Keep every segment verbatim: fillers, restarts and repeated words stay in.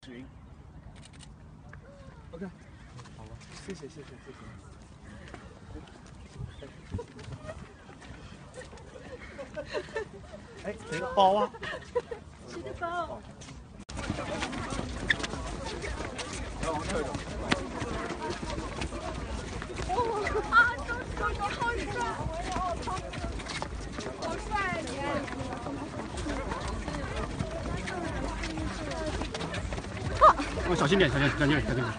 云。OK， 好了，谢谢谢谢谢谢。哎，谁的包啊？ 谁的包？ 来，往这走。 哦啊，周周你好帅！好帅啊你！ 哦，小心点，小心，小心，小心。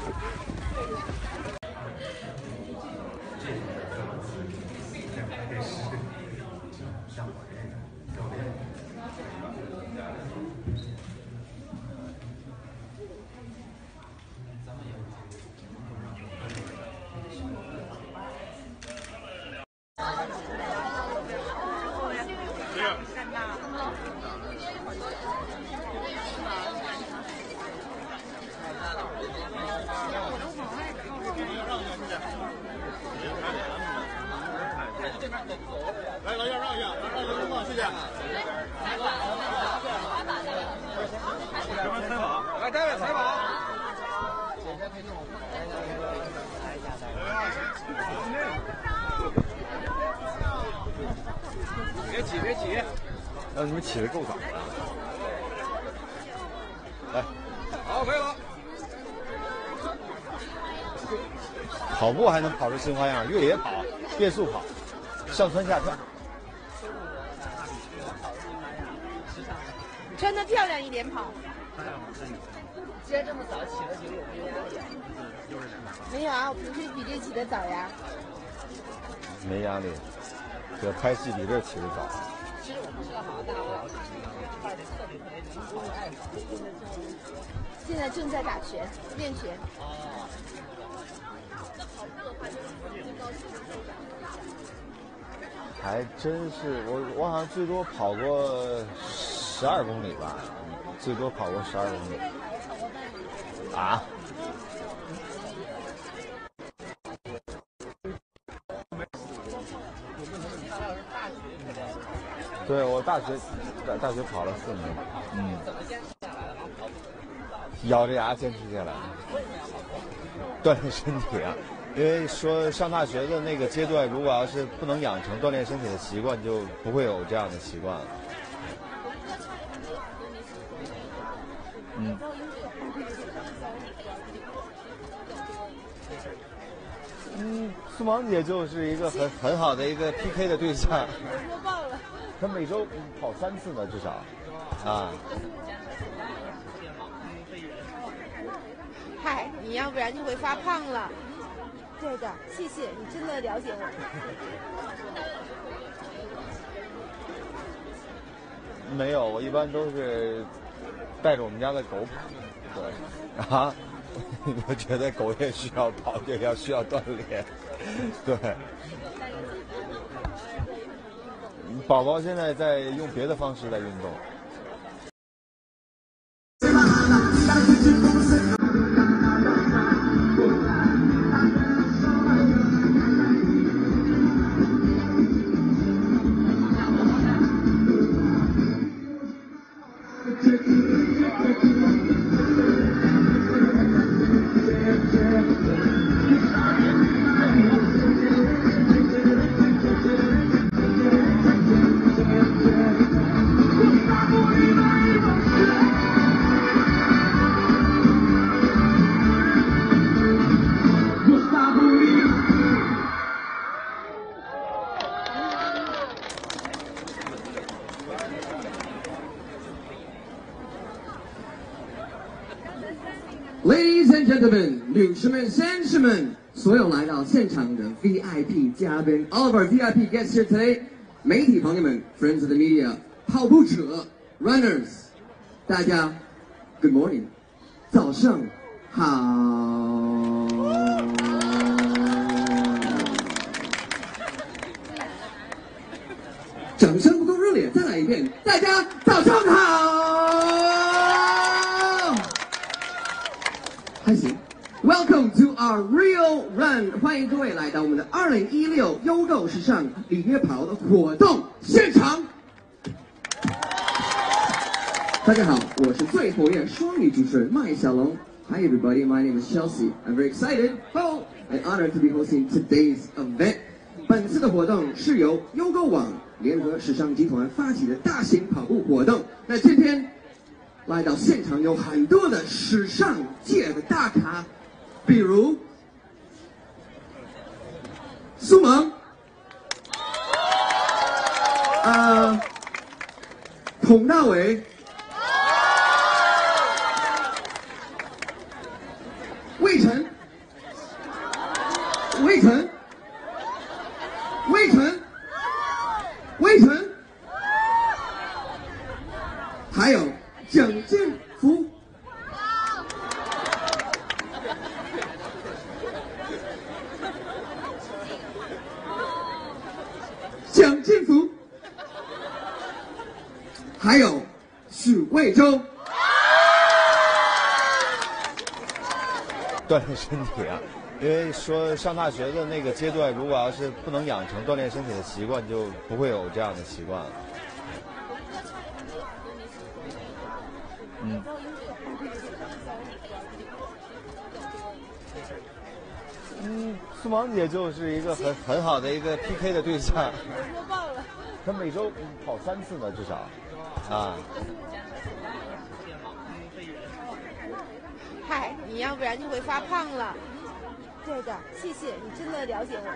来，老杨让一下，让一下动作，谢谢。这边采访，来，待会采访。别挤，别挤，让你们起得够早。来，好，可以了。跑步还能跑出新花样，越野跑、变速跑。上蹿下跳， 穿得漂亮一点跑。 既然这么早起了，就有没有压力？ 没有啊，我平时比这起得早呀。 没压力，这拍戏比这起得早。 其实我不知道，好像大家老发现特别特别灵活爱跑。 现在正在打拳练拳。 哦。那跑步的话，就是最高时速多少？ 还真是，我我好像最多跑过十二公里吧，最多跑过十二公里。啊？对，我大学大大学跑了四年，嗯。 怎么坚持下来的？跑步？ 咬着牙坚持下来。锻炼身体啊。因为说上大学的那个阶段，如果要是不能养成锻炼身体的习惯，就不会有这样的习惯了。嗯。嗯，苏芒姐就是一个很很好的一个 P K 的对象。 多爆了！ 她每周跑三次呢，至少。啊。 嗨，你要不然就会发胖了。对的，谢谢你，真的了解我。 没有，我一般都是带着我们家的狗跑。对，啊，我觉得狗也需要跑，也要需要锻炼。对。宝宝现在在用别的方式来运动。 Ladies and gentlemen， 女士们、先生们，所有来到现场的 V I P 嘉宾 ，all of our V I P guests here today， 媒体朋友们 ，friends of the media， 跑步者 ，runners， 大家 ，good morning， 早上好。掌声不够热烈，再来一遍，大家早上好。还行 ，Welcome to our Real Run， 欢迎各位来到我们的二零一六优购时尚里约跑的活动现场。 大家好，我是最活跃双语主持人麦小龙。Hi everybody, my name is Chelsea. I'm very excited, oh, and honored to be hosting today's event. 本次的活动是由优购网联合时尚集团发起的大型跑步活动。那今天来到现场有很多的时尚界的大咖，比如苏萌，呃，佟大为。 魏晨，魏晨，魏晨，魏晨，还有蒋劲夫，蒋劲夫，还有许魏洲。 锻炼身体啊，因为说上大学的那个阶段，如果要是不能养成锻炼身体的习惯，就不会有这样的习惯了。嗯。嗯，苏萌姐就是一个很很好的一个 P K 的对象。 说爆了。 她每周跑三次呢，至少。啊。 嗨，你要不然就会发胖了。对的，谢谢你真的了解我。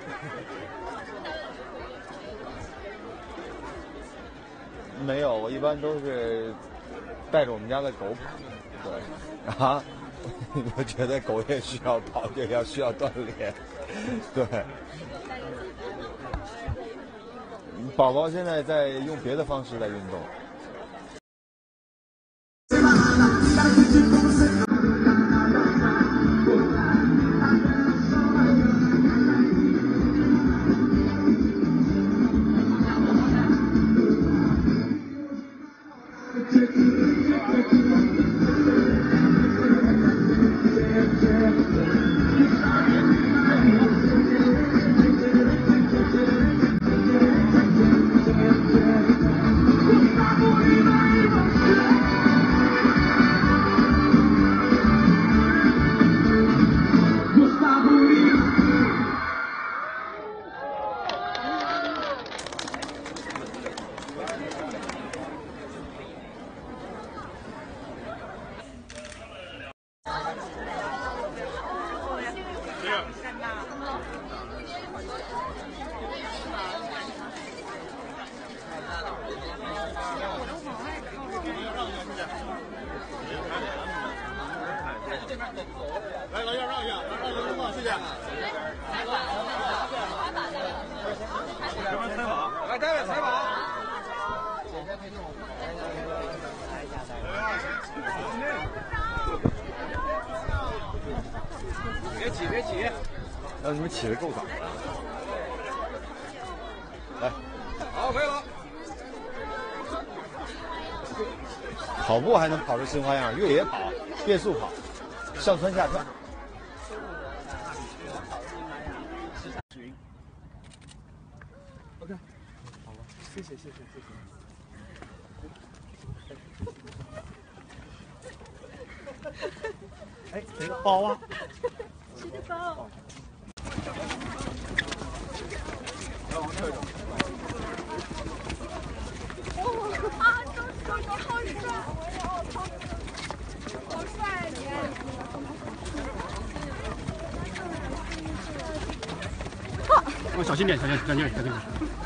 没有，我一般都是带着我们家的狗跑。对，啊，我觉得狗也需要跑，也要需要锻炼。对。宝宝现在在用别的方式在运动。 来，老杨让一下，让一下路况，谢谢。这边采访，来，待会采访。别挤，别挤。 让你们起得够早。来， 好，可以了。 跑步还能跑出新花样，越野跑、变速跑。 上蹿下跳。 OK， 好了，谢谢谢谢谢谢。哎，谁的包啊？ 谁的包？ 来，我们跳一跳。 哦啊，周周你好帅！好帅啊你！ 哦，小心点，小心，小心点，小心点。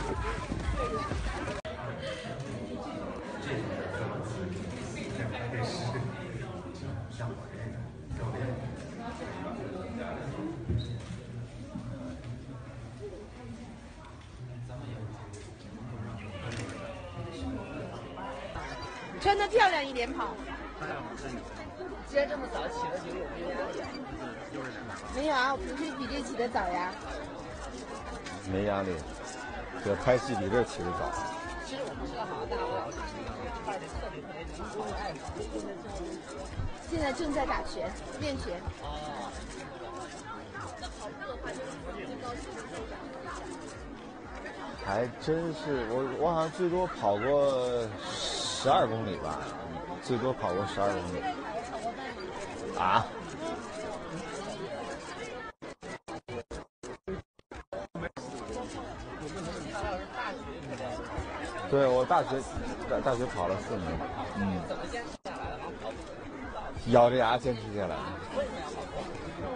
穿得漂亮一点跑。 今天这么早起了，觉得有没有压力？ 没有啊，我平时比这起得早呀。 没压力，这拍戏比这起得早。 其实我不知道好，但我爸就特别特别能跑爱跑。 现在正在打拳练拳。 哦。 那跑步的话，就是最高是多少？ 还真是，我我好像最多跑过十二公里吧。 最多跑过十二公里。啊？对，我大学大大学跑了四年，嗯，咬着牙坚持下来。